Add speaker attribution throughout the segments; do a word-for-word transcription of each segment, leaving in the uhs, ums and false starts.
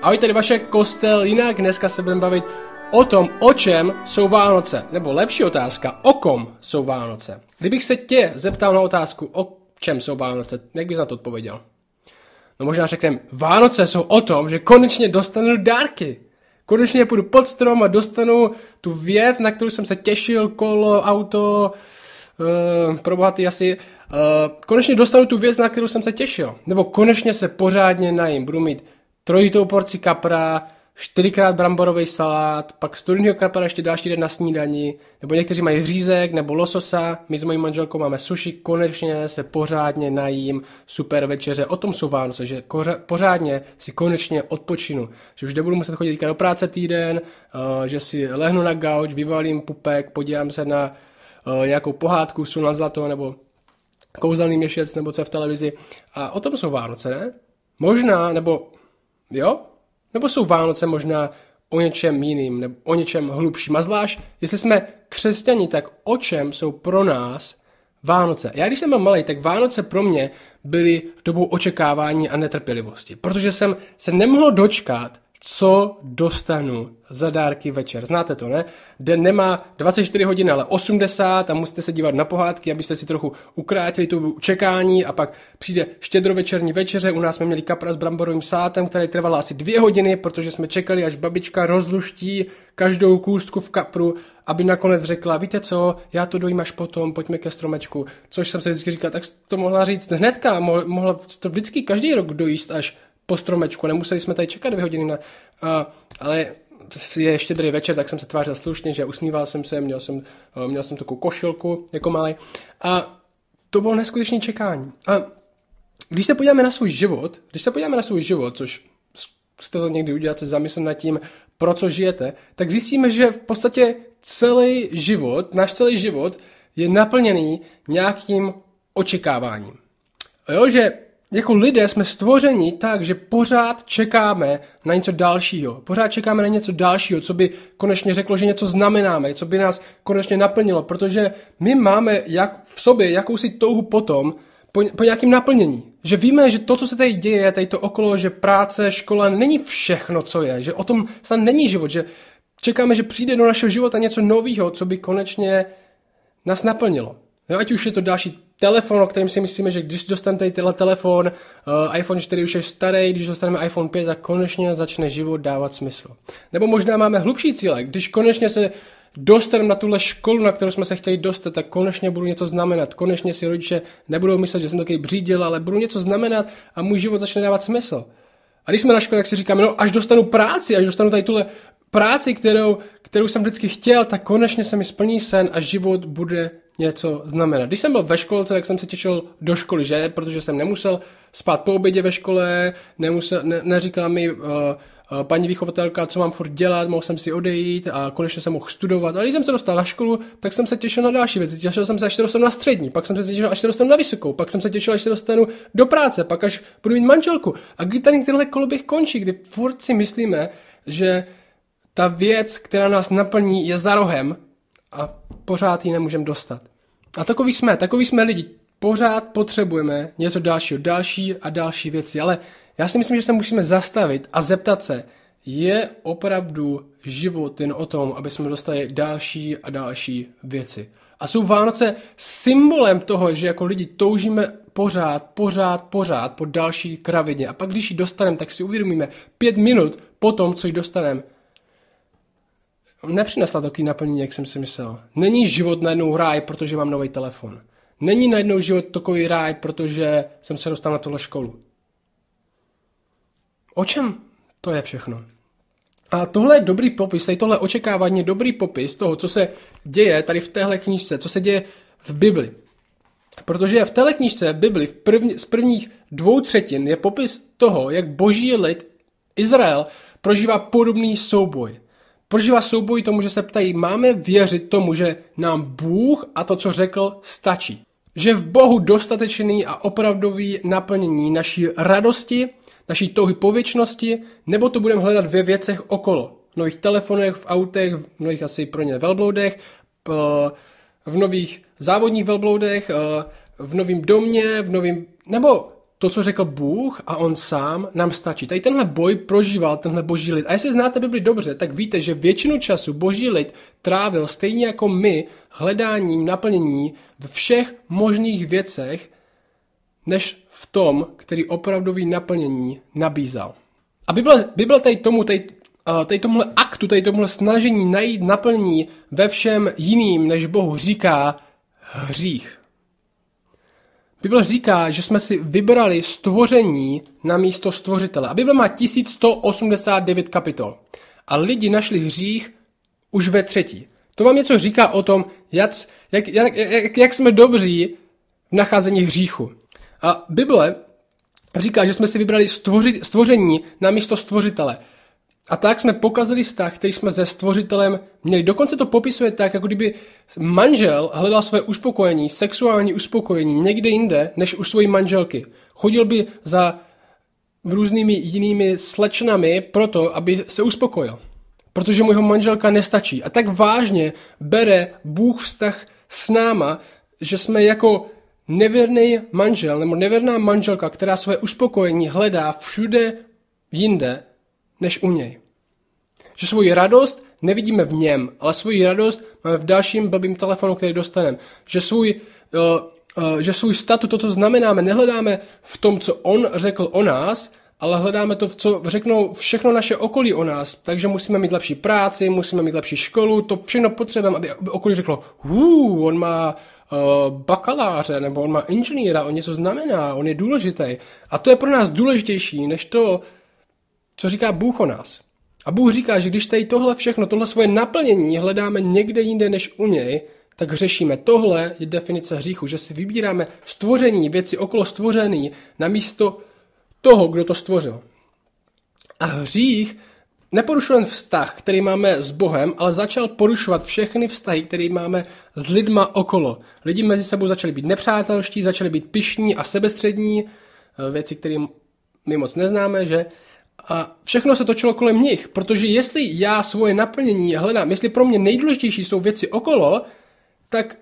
Speaker 1: Ahoj, tady Vašek, Kostel, jinak dneska se budeme bavit o tom, o čem jsou Vánoce. Nebo lepší otázka, o kom jsou Vánoce. Kdybych se tě zeptal na otázku, o čem jsou Vánoce, jak bys na to odpověděl? No možná řekneme, Vánoce jsou o tom, že konečně dostanu dárky. Konečně půjdu pod strom a dostanu tu věc, na kterou jsem se těšil, kolo, auto, uh, pro bohatý asi. Uh, konečně dostanu tu věc, na kterou jsem se těšil. Nebo konečně se pořádně najím. Budu mít trojitou porci kapra, čtyřikrát bramborový salát, pak studeného kapra ještě další den na snídani, nebo někteří mají řízek nebo lososa, my s mojí manželkou máme sushi, konečně se pořádně najím, super večeře, o tom jsou Vánoce, že koře- pořádně si konečně odpočinu, že už nebudu muset chodit do práce týden, uh, že si lehnu na gauč, vyvalím pupek, podívám se na uh, nějakou pohádku, Sůl na zlato, nebo Kouzelný měšec, nebo co v televizi, a o tom jsou Vánoce, ne? Možná, nebo jo? Nebo jsou Vánoce možná o něčem jiným, nebo o něčem hlubším. A zvlášť, jestli jsme křesťani, tak o čem jsou pro nás Vánoce? Já když jsem byl malý, tak Vánoce pro mě byly dobou očekávání a netrpělivosti. Protože jsem se nemohl dočkat, co dostanu za dárky večer. Znáte to, ne? Den nemá dvacet čtyři hodin, ale osmdesát a musíte se dívat na pohádky, abyste si trochu ukrátili tu čekání a pak přijde štědrovečerní večeře. U nás jsme měli kapra s bramborovým sátem, který trvala asi dvě hodiny, protože jsme čekali, až babička rozluští každou kůstku v kapru, aby nakonec řekla, víte co, já to dojím až potom, pojďme ke stromečku. Což jsem se vždycky říkal, tak to mohla říct hnedka, mohla to vždycky každý rok dojíst až po stromečku, nemuseli jsme tady čekat dvě hodiny, na, uh, ale je štědrý večer, tak jsem se tvářil slušně, že usmíval jsem se, měl jsem, uh, měl jsem takovou košilku jako malý a to bylo neskutečné čekání. A když se podíváme na svůj život, když se podíváme na svůj život, což jste to někdy udělat, se zamyslet nad tím, pro co žijete, tak zjistíme, že v podstatě celý život, náš celý život je naplněný nějakým očekáváním. Jo, že jako lidé jsme stvořeni tak, že pořád čekáme na něco dalšího. Pořád čekáme na něco dalšího, co by konečně řeklo, že něco znamenáme, co by nás konečně naplnilo, protože my máme jak v sobě jakousi touhu potom, po, po nějakém naplnění. Že víme, že to, co se tady děje, tady to okolo, že práce, škola není všechno, co je, že o tom snad není život, že čekáme, že přijde do našeho života něco nového, co by konečně nás naplnilo. Jo, ať už je to další telefon, o kterém si myslíme, že když dostaneme tady tenhle telefon, uh, iPhone čtyři už je starý, když dostaneme iPhone pět, tak konečně začne život dávat smysl. Nebo možná máme hlubší cíle, když konečně se dostaneme na tuhle školu, na kterou jsme se chtěli dostat, tak konečně budu něco znamenat. Konečně si rodiče nebudou myslet, že jsem takový břídil, ale budu něco znamenat a můj život začne dávat smysl. A když jsme na škole, tak si říkáme, no až dostanu práci, až dostanu tady tuhle práci, kterou, kterou jsem vždycky chtěl, tak konečně se mi splní sen a život bude něco znamenat. Když jsem byl ve školce, tak jsem se těšil do školy, že? Protože jsem nemusel spát po obědě ve škole, nemusel, ne, neříkala mi uh, uh, paní vychovatelka, co mám furt dělat, mohl jsem si odejít a konečně jsem mohl studovat. A když jsem se dostal na školu, tak jsem se těšil na další věci. Těšil jsem se, až se dostanu na střední, pak jsem se těšil, až se dostanu na vysokou, pak jsem se těšil, až se dostanu do práce, pak až budu mít manželku. A kdy tady tenhle koloběh končí, kdy furt si myslíme, že ta věc, která nás naplní, je za rohem a pořád ji nemůžeme dostat. A takový jsme, takový jsme lidi. Pořád potřebujeme něco dalšího, další a další věci. Ale já si myslím, že se musíme zastavit a zeptat se, je opravdu život jen o tom, aby jsme dostali další a další věci. A jsou Vánoce symbolem toho, že jako lidi toužíme pořád, pořád, pořád po další kravině. A pak když ji dostaneme, tak si uvědomíme pět minut po tom, co ji dostaneme, nepřinesla takový naplnění, jak jsem si myslel. Není život najednou ráj, protože mám nový telefon. Není najednou život takový ráj, protože jsem se dostal na tuhle školu. O čem to je všechno? A tohle je dobrý popis, tady tohle očekávání je dobrý popis toho, co se děje tady v téhle knížce, co se děje v Bibli. Protože v téhle knížce v Bibli v první, z prvních dvou třetin je popis toho, jak boží lid Izrael prožívá podobný souboj. Prožívá souboj tomu, že se ptají, máme věřit tomu, že nám Bůh a to, co řekl, stačí. Že v Bohu dostatečný a opravdový naplnění naší radosti, naší touhy po věčnosti, nebo to budeme hledat ve věcech okolo. V nových telefonech, v autech, v nových asi pro ně velbloudech, v nových závodních velbloudech, v novém domě, v novém, nebo to, co řekl Bůh a on sám nám stačí. Tady tenhle boj prožíval tenhle boží lid. A jestli znáte Bibli dobře, tak víte, že většinu času boží lid trávil stejně jako my hledáním naplnění ve všech možných věcech, než v tom, který opravdový naplnění nabízal. A Bible, Bible tady tomu, tady, tady tomuhle aktu, tady tomuhle snažení najít naplnění ve všem jiným, než Bohu, říká hřích. Bible říká, že jsme si vybrali stvoření na místo stvořitele. A Bible má tisíc sto osmdesát devět kapitol. A lidi našli hřích už ve třetí. To vám něco říká o tom, jak, jak, jak, jak jsme dobří v nacházení hříchu. A Bible říká, že jsme si vybrali stvoři, stvoření na místo stvořitele. A tak jsme pokazili vztah, který jsme se stvořitelem měli. Dokonce to popisuje tak, jako kdyby manžel hledal své uspokojení, sexuální uspokojení někde jinde, než u své manželky. Chodil by za různými jinými slečnami proto, aby se uspokojil. Protože mu jeho manželka nestačí. A tak vážně bere Bůh vztah s náma, že jsme jako nevěrný manžel nebo nevěrná manželka, která své uspokojení hledá všude jinde, než u něj. Že svoji radost nevidíme v něm, ale svoji radost máme v dalším blbým telefonu, který dostaneme. Že svůj, uh, uh, že svůj statut, to, co znamenáme, nehledáme v tom, co on řekl o nás, ale hledáme to, co řeknou všechno naše okolí o nás. Takže musíme mít lepší práci, musíme mít lepší školu, to všechno potřebujeme, aby okolí řeklo, hů, on má uh, bakaláře, nebo on má inženýra, on něco znamená, on je důležitý. A to je pro nás důležitější, než to, co říká Bůh o nás. A Bůh říká, že když tady tohle všechno, tohle svoje naplnění hledáme někde jinde než u něj, tak řešíme. Tohle je definice hříchu, že si vybíráme stvoření, věci okolo stvoření, namísto toho, kdo to stvořil. A hřích neporušil jen vztah, který máme s Bohem, ale začal porušovat všechny vztahy, které máme s lidma okolo. Lidi mezi sebou začali být nepřátelští, začali být pyšní a sebestřední, věci, které my moc neznáme, že? A všechno se točilo kolem nich, protože jestli já svoje naplnění hledám, jestli pro mě nejdůležitější jsou věci okolo, tak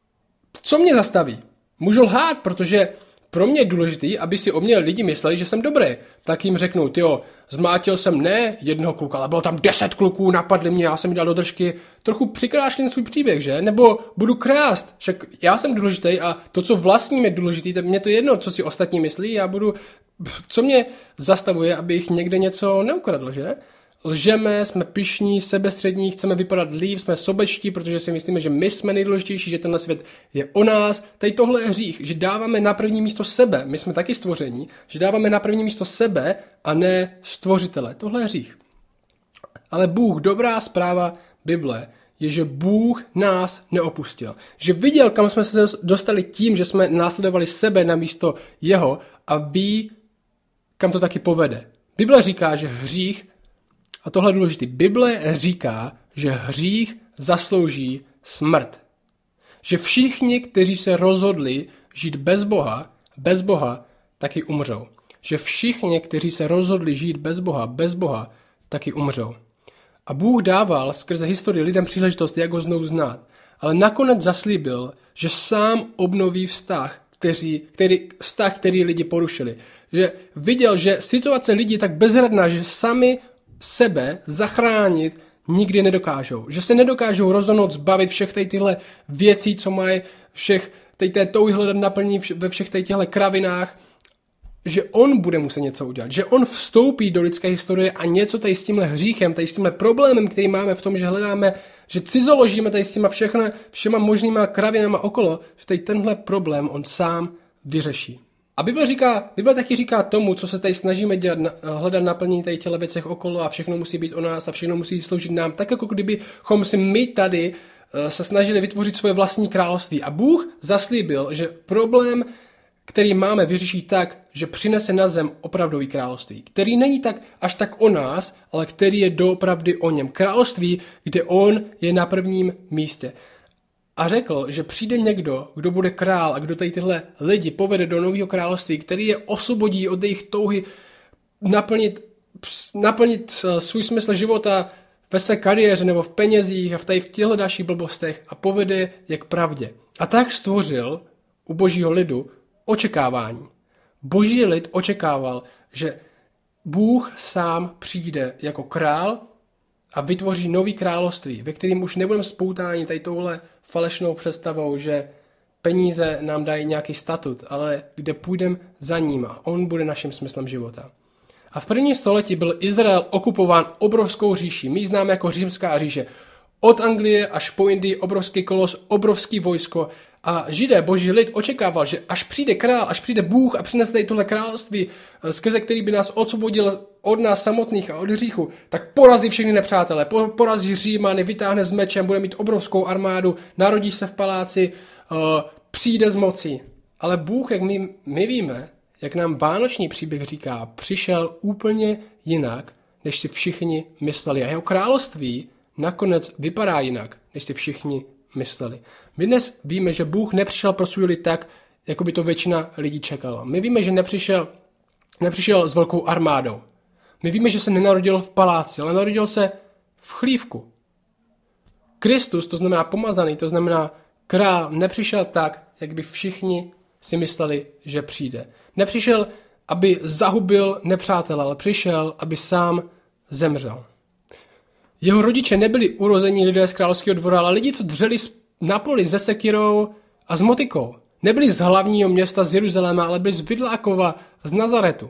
Speaker 1: co mě zastaví? Můžu lhát, protože pro mě je důležitý, aby si o mě lidi mysleli, že jsem dobrý. Tak jim řeknu, tyjo, zmátil jsem ne jednoho kluka, ale bylo tam deset kluků, napadli mě, já jsem jim dal do držky. Trochu přikrášlím svůj příběh, že? Nebo budu krást, však já jsem důležitý a to, co vlastním je důležitý, tak mě to jedno, co si ostatní myslí, já budu, co mě zastavuje, abych někde něco neukradl, že? Lžeme, jsme pyšní, sebestřední, chceme vypadat líp, jsme sobečtí, protože si myslíme, že my jsme nejdůležitější, že tenhle svět je o nás. Tady tohle je hřích, že dáváme na první místo sebe, my jsme taky stvoření, že dáváme na první místo sebe a ne stvořitele. Tohle je hřích. Ale Bůh, dobrá zpráva Bible, je, že Bůh nás neopustil. Že viděl, kam jsme se dostali tím, že jsme následovali sebe na místo jeho a ví, kam to taky povede. Bible říká, že hřích, a tohle je důležité, Bible říká, že hřích zaslouží smrt. Že všichni, kteří se rozhodli žít bez Boha, bez Boha, taky umřou. Že všichni, kteří se rozhodli žít bez Boha, bez Boha, taky umřou. A Bůh dával skrze historii lidem příležitost, jak ho znovu znát. Ale nakonec zaslíbil, že sám obnoví vztah, který, který, vztah, který lidi porušili. Že viděl, že situace lidí je tak bezradná, že sami sebe zachránit nikdy nedokážou. Že se nedokážou rozhodnout zbavit všech tyhle věcí, co mají, všech té touhy hledat naplnění ve všech těchto kravinách, že on bude muset něco udělat. Že on vstoupí do lidské historie a něco tady s tímhle hříchem, tady s tímhle problémem, který máme v tom, že hledáme, že cizoložíme tady s těma všechno, všema možnýma kravinama okolo, že tady tenhle problém on sám vyřeší. A Bible říká, Bible taky říká tomu, co se tady snažíme dělat, hledat naplnění tady těchto věcech okolo a všechno musí být o nás a všechno musí sloužit nám, tak jako kdybychom si my tady se snažili vytvořit svoje vlastní království. A Bůh zaslíbil, že problém, který máme, vyřeší tak, že přinese na zem opravdový království, který není tak až tak o nás, ale který je doopravdy o něm. Království, kde on je na prvním místě. A řekl, že přijde někdo, kdo bude král a kdo tady tyhle lidi povede do nového království, který je osvobodí od jejich touhy naplnit, naplnit svůj smysl života ve své kariéře nebo v penězích a v, tady v těchto dalších blbostech a povede je k pravdě. A tak stvořil u božího lidu očekávání. Boží lid očekával, že Bůh sám přijde jako král a vytvoří nový království, ve kterým už nebudeme spoutáni tady touhle falešnou představou, že peníze nám dají nějaký statut, ale kde půjdeme za ním a on bude naším smyslem života. A v prvním století byl Izrael okupován obrovskou říší. My ji známe jako římská říše. Od Anglie až po Indii obrovský kolos, obrovský vojsko. A Židé, boží lid, očekával, že až přijde král, až přijde Bůh a přinese tady tohle království, skrze který by nás osvobodil od nás samotných a od hříchu, tak porazí všechny nepřátelé, porazí Římany, vytáhne s mečem, bude mít obrovskou armádu, narodí se v paláci, přijde z moci. Ale Bůh, jak my, my víme, jak nám vánoční příběh říká, přišel úplně jinak, než si všichni mysleli. A jeho království nakonec vypadá jinak, než si všichni mysleli. My dnes víme, že Bůh nepřišel pro svůj lid tak, jako by to většina lidí čekala. My víme, že nepřišel, nepřišel s velkou armádou. My víme, že se nenarodil v paláci, ale narodil se v chlívku. Kristus, to znamená pomazaný, to znamená král, nepřišel tak, jak by všichni si mysleli, že přijde. Nepřišel, aby zahubil nepřátele, ale přišel, aby sám zemřel. Jeho rodiče nebyli urození lidé z královského dvora, ale lidi, co dřeli na poli se sekirou a s motikou. Nebyli z hlavního města z Jeruzaléma, ale byli z Vidlákova, z Nazaretu.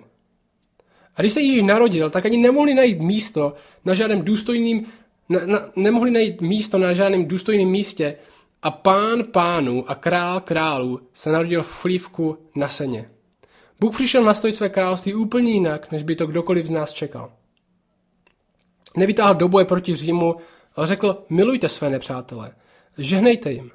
Speaker 1: A když se Ježíš narodil, tak ani nemohli najít místo na žádném důstojným, na, na, nemohli najít místo na žádném důstojném místě a pán pánů a král králů se narodil v chlívku na seně. Bůh přišel nastojit své království úplně jinak, než by to kdokoliv z nás čekal. Nevytáhl do boje proti Římu, ale řekl, milujte své nepřátele, žehnejte jim.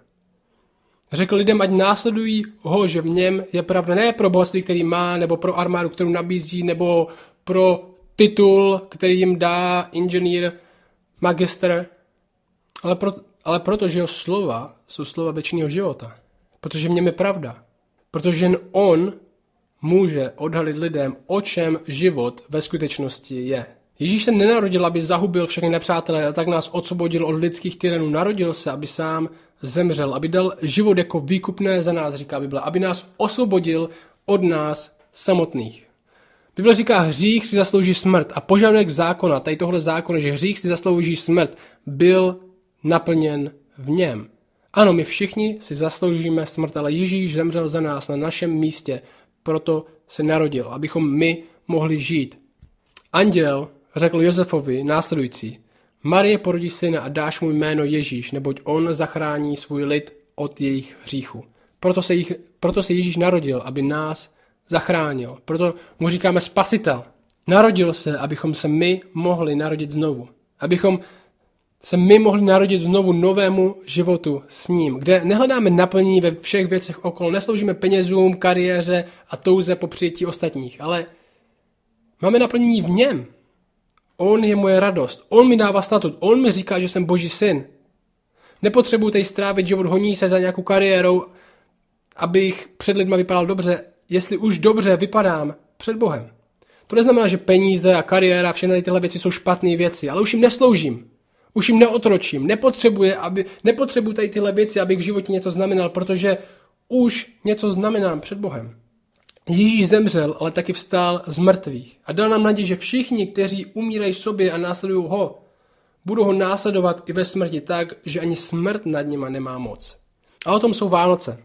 Speaker 1: Řekl lidem, ať následují ho, že v něm je pravda, ne pro bohatství, který má, nebo pro armádu, kterou nabízí, nebo pro titul, který jim dá inženýr, magister, ale, pro, ale proto, že jeho slova jsou slova věčného života. Protože v něm je pravda. Protože jen on může odhalit lidem, o čem život ve skutečnosti je. Ježíš se nenarodil, aby zahubil všechny nepřátelé a tak nás osvobodil od lidských tyranů. Narodil se, aby sám zemřel, aby dal život jako výkupné za nás, říká Bible, aby nás osvobodil od nás samotných. Bible říká, hřích si zaslouží smrt a požadavek zákona, tady tohle zákon, že hřích si zaslouží smrt, byl naplněn v něm. Ano, my všichni si zasloužíme smrt, ale Ježíš zemřel za nás na našem místě, proto se narodil, abychom my mohli žít. Anděl řekl Josefovi následující, Marie porodí syna a dáš mu jméno Ježíš, neboť on zachrání svůj lid od jejich hříchu. Proto se, jich, proto se Ježíš narodil, aby nás zachránil. Proto mu říkáme spasitel. Narodil se, abychom se my mohli narodit znovu. Abychom se my mohli narodit znovu novému životu s ním, kde nehledáme naplnění ve všech věcech okolo, nesloužíme penězům, kariéře a touze po přijetí ostatních, ale máme naplnění v něm. On je moje radost, on mi dává statut, on mi říká, že jsem Boží syn. Nepotřebuji tady strávit život honí se za nějakou kariérou, abych před lidma vypadal dobře, jestli už dobře vypadám před Bohem. To neznamená, že peníze a kariéra, všechny tyhle věci jsou špatné věci, ale už jim nesloužím. Už jim neotročím, nepotřebuje, aby, nepotřebuji tady tyhle věci, abych v životě něco znamenal, protože už něco znamenám před Bohem. Ježíš zemřel, ale taky vstál z mrtvých a dal nám naději, že všichni, kteří umírají sobě a následují ho, budou ho následovat i ve smrti tak, že ani smrt nad nima nemá moc. A o tom jsou Vánoce.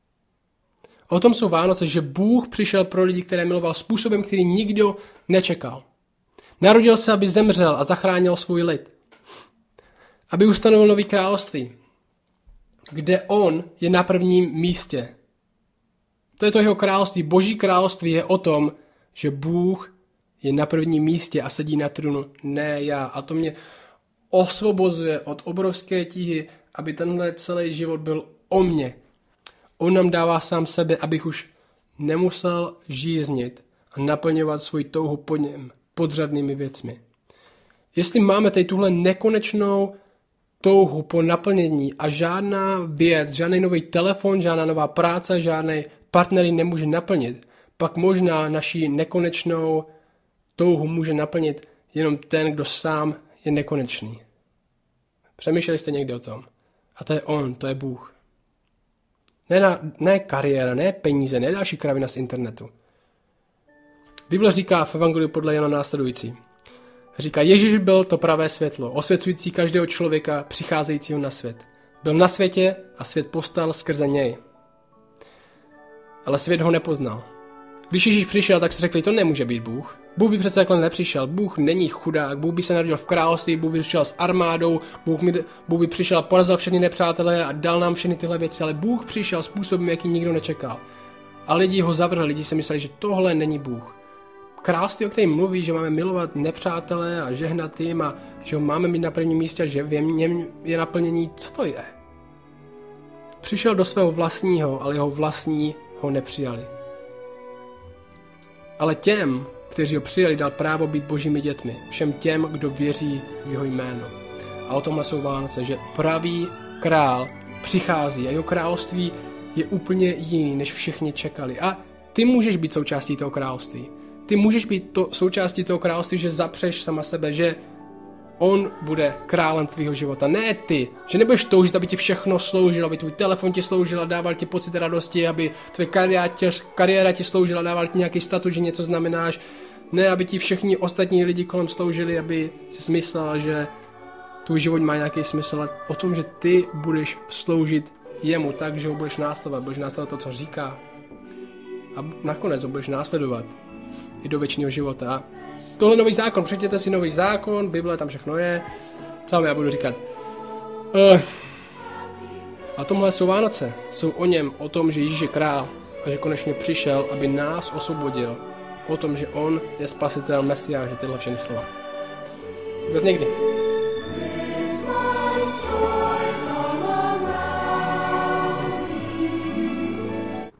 Speaker 1: O tom jsou Vánoce, že Bůh přišel pro lidi, které miloval způsobem, který nikdo nečekal. Narodil se, aby zemřel a zachránil svůj lid. Aby ustanovil nový království, kde on je na prvním místě. To je to jeho království. Boží království je o tom, že Bůh je na prvním místě a sedí na trůnu, ne já. A to mě osvobozuje od obrovské tíhy, aby tenhle celý život byl o mně. On nám dává sám sebe, abych už nemusel žíznit a naplňovat svůj touhu po něm podřadnými věcmi. Jestli máme tady tuhle nekonečnou touhu po naplnění a žádná věc, žádný nový telefon, žádná nová práce, žádný partner ji nemůže naplnit, pak možná naši nekonečnou touhu může naplnit jenom ten, kdo sám je nekonečný. Přemýšleli jste někdy o tom? A to je on, to je Bůh. Ne, na, ne kariéra, ne peníze, ne další kravina z internetu. Bible říká v Evangeliu podle Jana následující. Říká, Ježíš byl to pravé světlo, osvěcující každého člověka přicházejícího na svět. Byl na světě a svět postal skrze něj. Ale svět ho nepoznal. Když Ježíš přišel, tak si řekli, to nemůže být Bůh. Bůh by přece takhle nepřišel. Bůh není chudák, Bůh by se narodil v království, Bůh by přišel s armádou, Bůh, mi, Bůh by přišel a porazil všechny nepřátelé a dal nám všechny tyhle věci, ale Bůh přišel způsobem, jaký nikdo nečekal. A lidi ho zavrhli, lidi si mysleli, že tohle není Bůh. Království, o kterém mluví, že máme milovat nepřátelé a žehnat jim a že ho máme mít na prvním místě a že v něm je naplnění, co to je? Přišel do svého vlastního, ale jeho vlastní ho nepřijali. Ale těm, kteří ho přijali, dal právo být božími dětmi. Všem těm, kdo věří v jeho jméno. A o tomhle jsou Vánoce, že pravý král přichází a jeho království je úplně jiný, než všichni čekali. A ty můžeš být součástí toho království. Ty můžeš být to, součástí toho království, že zapřeš sama sebe, že on bude králem tvýho života. Ne ty, že nebudeš toužit, aby ti všechno sloužilo, aby tvůj telefon ti sloužil a dával ti pocit radosti, aby tvoje kariéra ti, kariéra ti sloužila, dával ti nějaký statut, že něco znamenáš. Ne, aby ti všichni ostatní lidi kolem sloužili, aby si smyslela, že tvůj život má nějaký smysl, ale o tom, že ty budeš sloužit jemu tak, že ho budeš následovat, budeš následovat to, co říká. A nakonec ho budeš následovat i do věčného života. Tohle nový zákon, přečtěte si nový zákon, Bible, tam všechno je. Co vám já budu říkat? Uh, a tomhle jsou Vánoce. Jsou o něm, o tom, že Ježíš je král a že konečně přišel, aby nás osvobodil. O tom, že on je spasitel, Mesiáš, že tyhle všechny slova. Zas někdy.